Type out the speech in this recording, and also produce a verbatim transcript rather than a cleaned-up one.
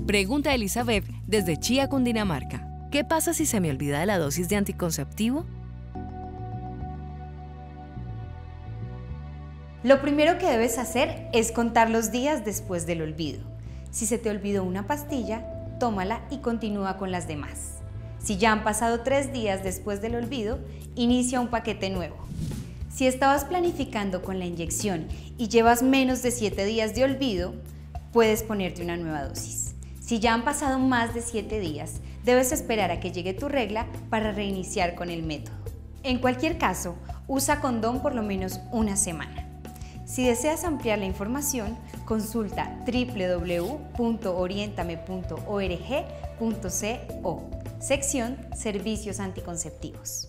Pregunta a Elizabeth desde Chía, Cundinamarca. ¿Qué pasa si se me olvida de la dosis de anticonceptivo? Lo primero que debes hacer es contar los días después del olvido. Si se te olvidó una pastilla, tómala y continúa con las demás. Si ya han pasado tres días después del olvido, inicia un paquete nuevo. Si estabas planificando con la inyección y llevas menos de siete días de olvido, puedes ponerte una nueva dosis. Si ya han pasado más de siete días, debes esperar a que llegue tu regla para reiniciar con el método. En cualquier caso, usa condón por lo menos una semana. Si deseas ampliar la información, consulta w w w punto orientame punto org punto co, sección Servicios Anticonceptivos.